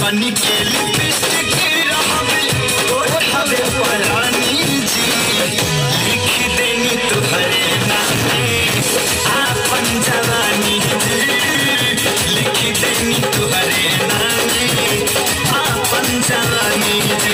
बन के लिपस्टिक रहबे ओढ़ावे परानी जी लिख देनी तुहरे नामे आपन जवानी जी लिख देनी तुहरे नामे आपन जवानी जी।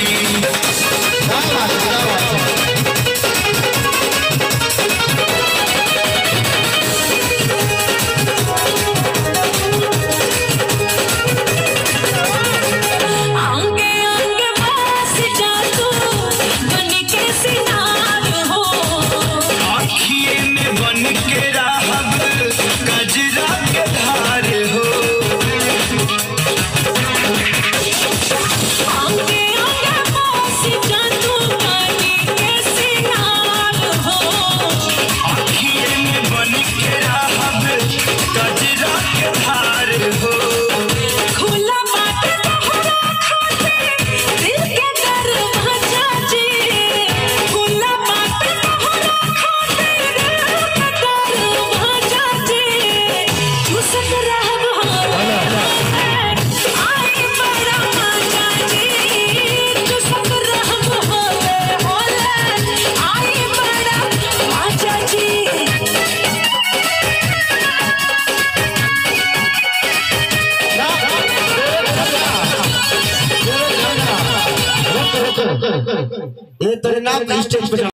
ये तेरे नाम स्टेज पे